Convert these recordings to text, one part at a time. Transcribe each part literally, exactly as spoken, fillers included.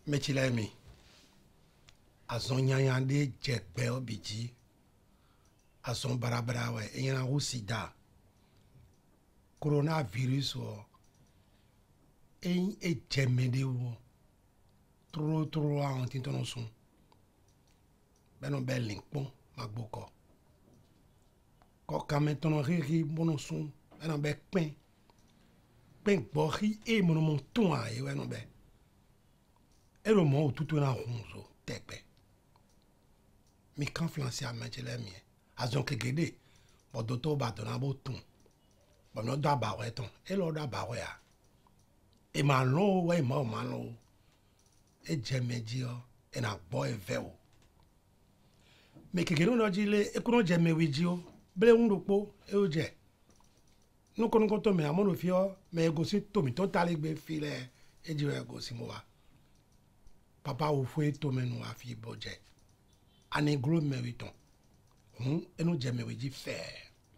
Mechilemi. Azon nyanyande jekbe obiji. Azon barabara we. Enyana usida. Coronavirus wo. En e jemede wo. Tro tro a on tintono sun. Benon bel link pon magboko. Ko kametono riri bono sun. Benon be pen. Pen bori e mono mon ton a e wenon be. Et le moment où tout est en ronzo, tepe. Mais quand Flancy a mangé les miens, à son que guédé, bon d'autres bâtons à bouton, bon notre d'abord est ton, et l'autre d'abord est. Et malon, ouais, moi, malon, et j'aime dire, et n'a pas vers. Mais que nous n'a dit les, et qu'on j'aime vidéo, blé on le pot, et au jet. Nous connaissons ton mais à mon fio, mais égosi, Tommy, ton talibé filet, et Dieu égosi moi. Papa ou fouet tomé nous a fi budget. Ane gros mériton. Hum, et nous jamais dit faire.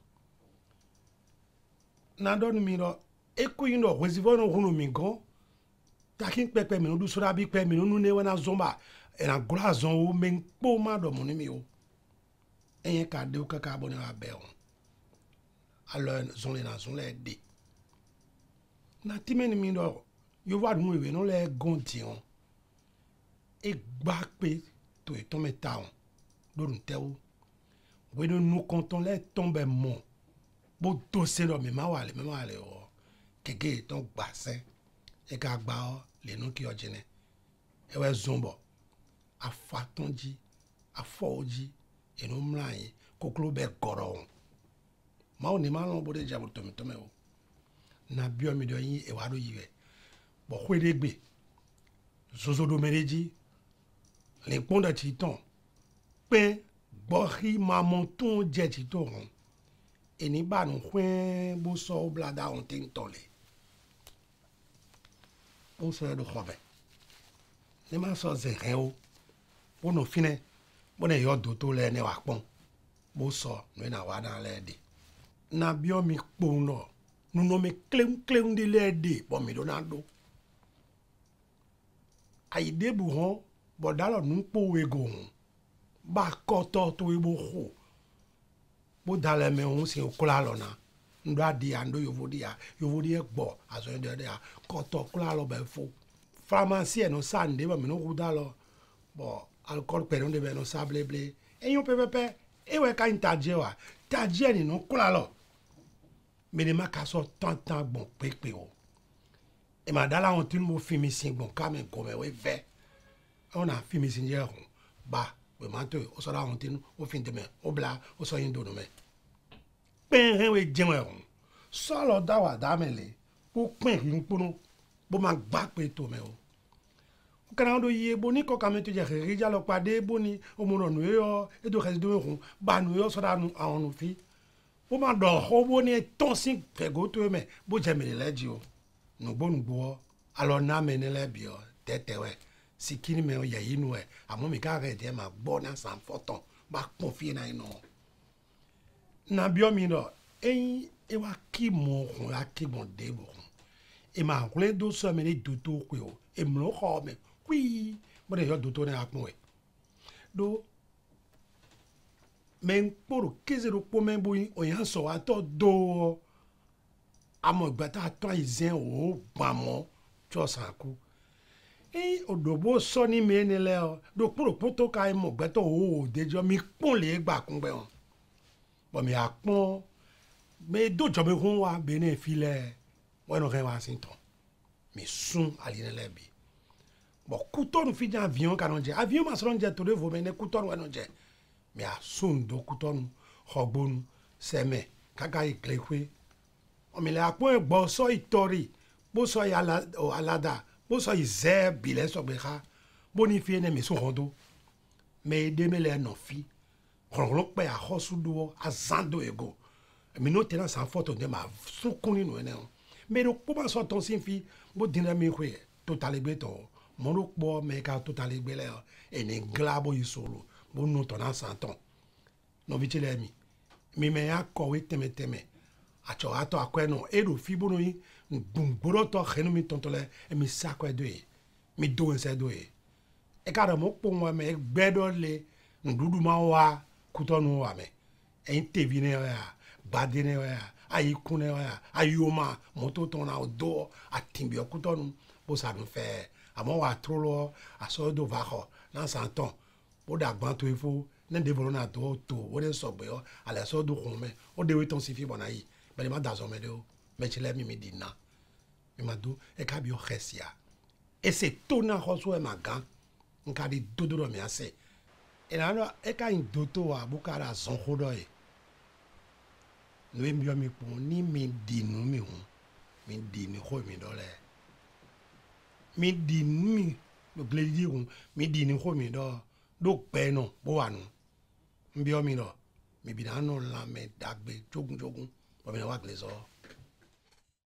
Nando nous miro, et couille no, resivo no hunu migon. Takin pepe mino du sura bi pepe mino nous ne wana zomba. Et na gros zon ou men poma do mon numéro. Et un cadeau ou kaka abonné à béon. Alors, zon les na zon les dé. Na timen mino, yo va nous we non les gontion. Et bakpe to e tombe taon do nteu we no nous comptons les tomber mon bo dossier lo me ma wale me wale o keke ton gbase e ka gba o le no ki ojene e we zombo a fatonji a foji e no mrai koklo be goro ma o ni ma lo bo de jabu to me to me o na bio mi do yin e wa do yiwe bo kwedegbe zozo do mereji les ponts de titon, pen, bori, mamonton, jetito, et ni ba non, kwen, boso, blada, on ting tole. On se de robe. Ne ma so zereo, bon no fine, bon e yo doto le ne wakpon, boso, no na wada le de. Na bio mi kpon no, nou no me klem klem di le de, bon mi donado. Aïe de bouron, bon d'alors nous pour ego ba koto to ebo ho bo dale me on si okula lona ndo adi ando yovodi ya yovodi e gbo aso de de koto kula lo be fo pharmacie no sande ba me no kudalo bo alcool pe no de be no sable ble e yon pepepe e we ka intaje wa taje ni no kula lo me de makaso tantan bon pepe o e ma dala on tin mo fimi sin bon ka me ko me we ve on a fait mes signes bah we manto o so la on tin o fin de me o bla o so yin do no me pen hen we jẹun e so lo da wa da me le o pen rin pono bo ma gba pe to me o o kana do ye boni ko ka me to je ri ja lo pade boni o mo no no yo e do resi do ron ba no yo so da nu awon no fi o ma do ho boni ton sin fe go to me bo je me le ji o no bo nu bo alors na me ne le bi o tete we si kini me ya yinu e amo mi ka re de ma gbo na san foton ba confie na ino na bio mi no e e wa ki mo kun la ki bon de bo e ma kule do so me ni do to ku o e mo ho me wi mo de yo do to na apon e do men poro kezero po men bo o yan so wa to do amo gba ta to izen o ba mo cho san ku e odobo so ni me ni le o do poro poto ka e mo gbeto o dejo mi pon le gba kun gbe won bo mi apon me do jo me hun wa be ne file won no ren wa sin ton mi sun ali ne le bi bo kuto nu fi jan avion ka non je avion ma so nje to de vo me ne kuto nu je mi a sun do kuto nu hogbonu seme kaka iklekwe o mi le apon egbo so itori bo so ya la o alada bo so ize bile so be ha bonifié ne mi so hondo me de me le no fi ronro pe a hosudo azando ego mi no tena san photo de ma sukuni no ene me ro po ma so ton sin fi bo dina mi hwe totally beto mo ro po me ka totally bele e ni glabo isolo bo no tona san ton no vitele mi mi me ya ko we teme teme acho ato akweno e ro fi bo no yi bumburo to khenu mi tontole e mi sakwe doe mi do ense doe e ka mo po mo me gbedo le ndudu ma wa kutonu wa me e tevi ne ya bade ne ya ayi kune ya ayoma moto ton na odo atimbi okutonu bo sa no fe amo wa trolo aso do va ho na santon o da gban to ifo ne de volo na to to o de so gbe o ale so do kun me o de we ton si fi bona yi be ma da zo me de o me chile mi mi dina mi ma do e ka bi o khesia e se to na ho so e magan nka di dodo do mi ase e na no e ka in doto wa bu ka ra zon ho do e no e mi o mi po ni mi dinu mi hun mi dinu ho mi do le mi dinu mi lo gledi hun mi dinu ho mi do do pe no bo wa nu mbi o mi no mi bi na no la me dagbe jogun jogun bo mi na wa glezo